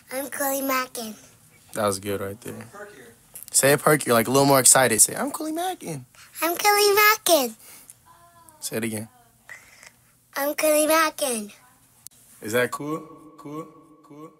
I'm Cooley Mackin. That was good right there. Say it perkier, like a little more excited. Say, I'm Cooley Mackin. I'm Cooley Mackin. Say it again. I'm Cooley Mackin. Is that cool? Cool? Cool?